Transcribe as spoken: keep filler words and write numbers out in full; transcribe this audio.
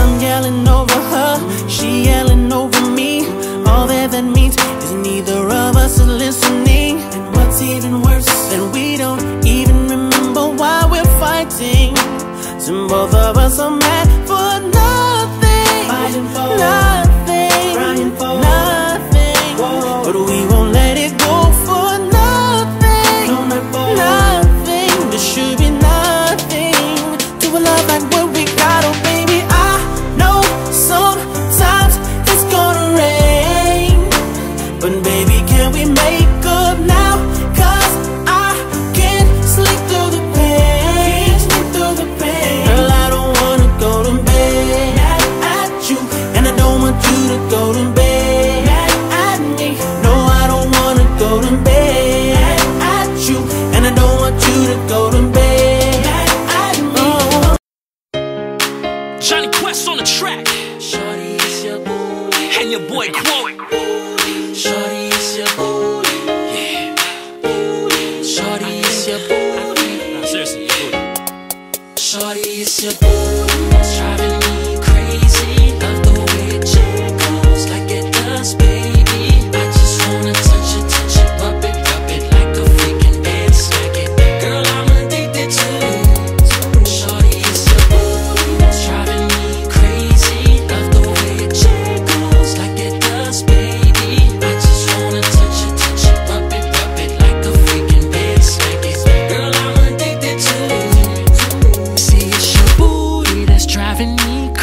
I'm yelling over her, she yelling over me. All that that means is neither of us is listening. And what's even worse, that we don't even remember why we're fighting. So both of us are mad for nothing, fighting for nothing, crying for nothing. Whoa. But we won't let it go for nothing, no, not for nothing. There should be nothing to a love like what we got. Oh baby, I know sometimes it's gonna rain, but baby, can we make up now? Cause I can't sleep through the pain, sleep through the pain. Girl, I don't wanna go to bed mad at you, and I don't want you to go to bed mad at me. No, I don't wanna go to bed mad at you, and I don't want you to go to bed mad at me. Oh. Johnny Quest on the track. Shorty, it's your booty. And your boy Quote. Shorty, it's your booty. Yeah. Shorty, it's your booty. Nah, seriously, your booty. Shorty, it's your booty. It's driving me crazy. Love the way it jiggles like it does, baby. I just wanna touch it, touch it, rub it, rub it like a freaking bed smack it. Girl, I'm addicted to it. Shorty, it's your booty. It's driving me crazy. Love the way it jiggles like it does, baby. I just wanna touch it, touch it, rub it, rub it like a freaking bed smack it. Girl, I'm addicted to it. See, it's your booty that's driving me